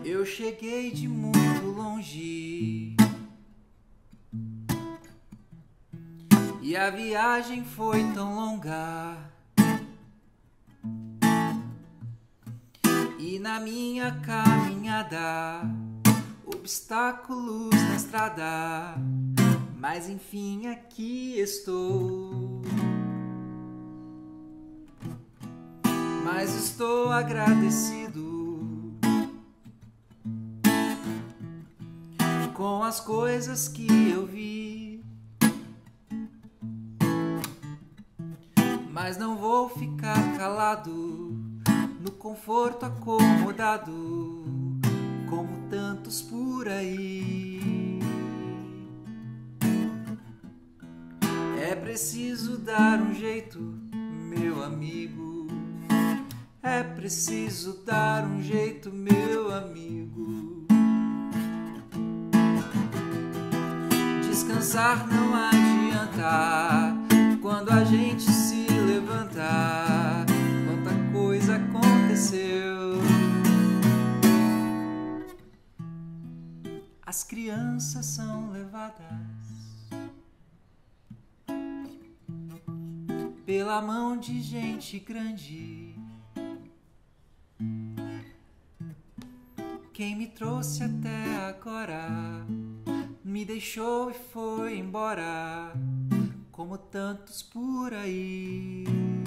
Eu cheguei de muito longe e a viagem foi tão longa, e na minha caminhada obstáculos na estrada, mas enfim aqui estou. Mas estou agradecido com as coisas que eu vi, mas não vou ficar calado no conforto acomodado como tantos por aí. É preciso dar um jeito, meu amigo. É preciso dar um jeito, meu amigo. Descansar não adianta quando a gente se levanta. Quanta coisa aconteceu. As crianças são levadas pela mão de gente grande. Quem me trouxe até agora me deixou e foi embora, como tantos por aí.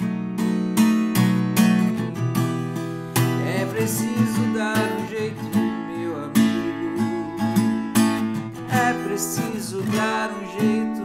É preciso dar um jeito, meu amigo. É preciso dar um jeito,